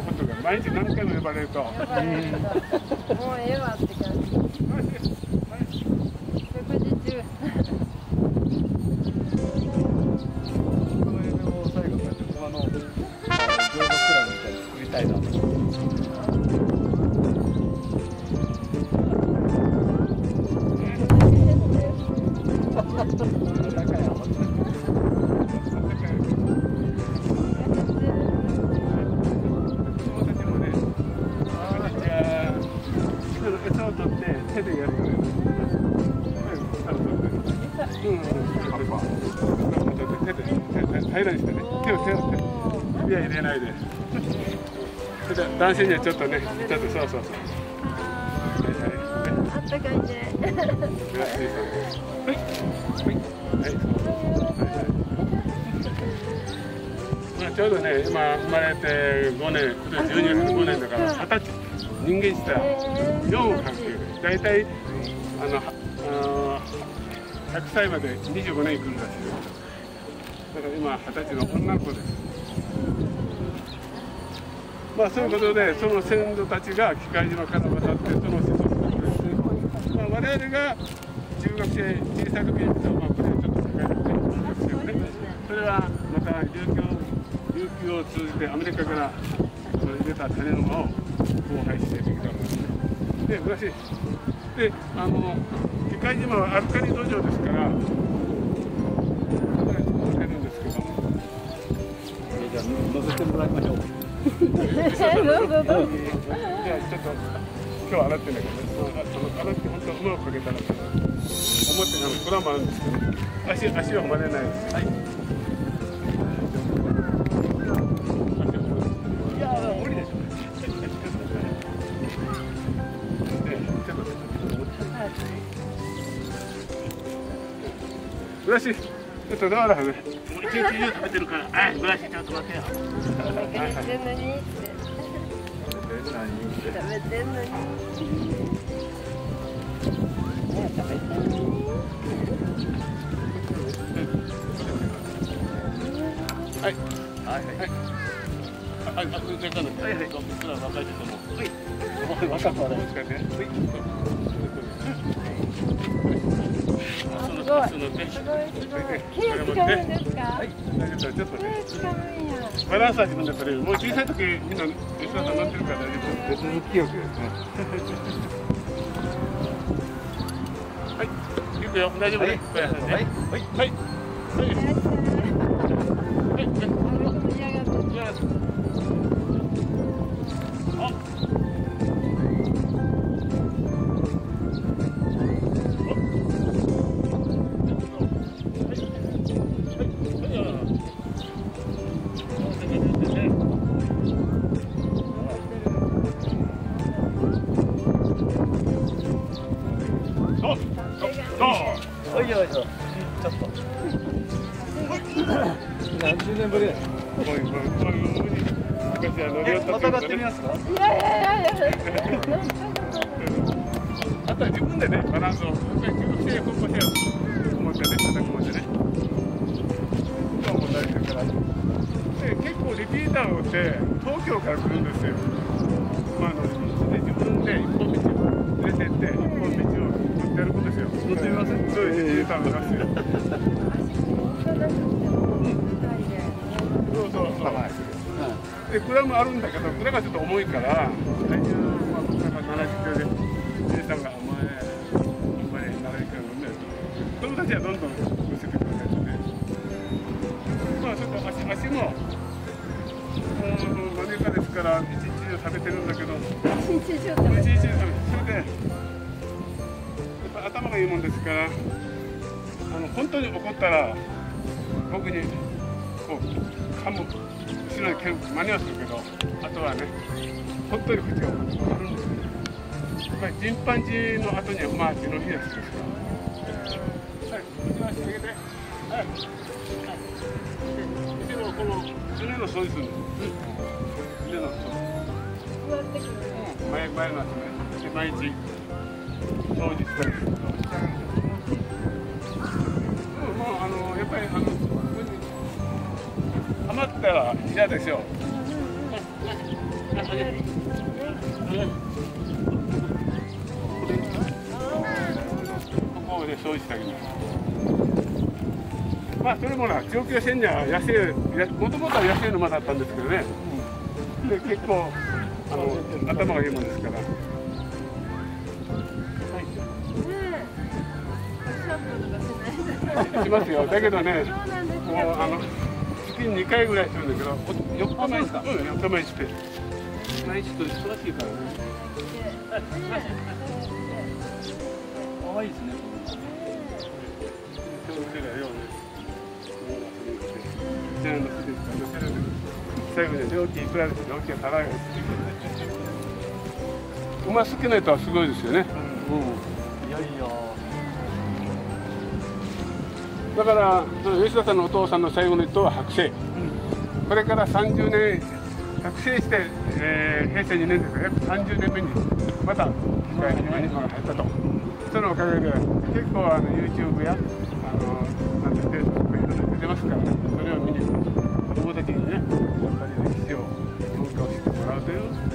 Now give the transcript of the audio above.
ことが毎日何回も呼ばれると。もうええわって感じ。食事中。 この夢を最後に駒の乗馬クラブみたいに作りたいなと。 餌を取って手でやる。平らにしてね、手をいや入れないで。男性にはちょっとね、ちょっとそうそうそう。 あったかいね。 ちょうどね、今生まれて5年、12月5年だから20歳、人間したら4を関係で、大体100歳まで25年生くるらしいよ。だから今20歳の女の子です。まあそういうことで、その先祖たちが機械島から渡ってその子孫を作るんですね。まあ我々が中学生小さい時に見たまあこれちょっと世界のねですよね。それはまた琉球を通じてアメリカから出た種の馬を交配してできたのですね。で昔で機械島はアルカリ土壌ですから。 乗せてもらいましょう。 どうぞどうぞ。 じゃあちょっと今日洗ってんだけど、洗って本当馬をかけたらと思ってトラもあるんですけど、足は踏まれないです。はい。いや無理でしょ。ブラシちょっとだからね。一日中食べてるから、ブラシちょっと待てよ。 食べてんのにって。食べてんのに。 はい。はい。はい。若い人も。はい。若くはないですからね。 すごい。ケーキ使うんですか？はい。 ちょっとね。 使うんや。 バランスは自分で取れる。もう小さい時みんな吉田さん乗ってるから大丈夫です。 手続き記憶ですね。 はい。行くよ。大丈夫ね。はい。はい。はい。はい。 よいしょ。ちょっと。何十年ぶりですか。また上がってみますか。 いや。 あとは自分でね、バランスを、やっぱり中学生や高校生は思ってね、叩くもんでね。そう思ったりするから。で、結構リピーターをって東京から来るんですよ。まあ自分で一本道を出てって一本道を乗って歩くんですよ。 乗ってみます？ そういうリピーターもいますよ。そう。で蔵もあるんだけど、蔵がちょっと重いから体重は僕らが70キロで姉さんがお前70キロ乗んね子供たちはどんどん乗せてくれてまあちょっと足もマネカですから一日中食べてるんだけど一日中食べてそれでやっぱ頭がいいもんですから本当に怒ったら僕にこう噛む後ろに蹴る真似はするけどあとはね本当に口があるんですよ。やっぱりチンパンジーの後にはまあ手のひらですから。はい、足上げて。はい。腕のこの胸の掃除するの。腕の掃除。前の足ね。で毎日掃除したりすると。もうやっぱりハマったら嫌でしょ。 ここで掃除してあげます。まあそれもな、上級戦には野生、もともとは野生の馬だったんですけどね。で結構頭がいいもんですから。しますよ。だけどね、もう月に2回ぐらいするんだけど、4日前ですか？うん、4日前して。毎日と忙しいからね。 可愛いですね。 最後に料金いくらですか？料金払うよ。馬好きな人はすごいですよね。 いやいや。 だから吉田さんのお父さんの最後の一頭は白星。これから30年覚醒して、平成2年ですから約30年目にまた機械に馬が入ったと。そのおかげで結構YouTube やなんて Facebook いろいろ出てますからね。それを見に子供たちにねやっぱり歴史を勉強してもらうという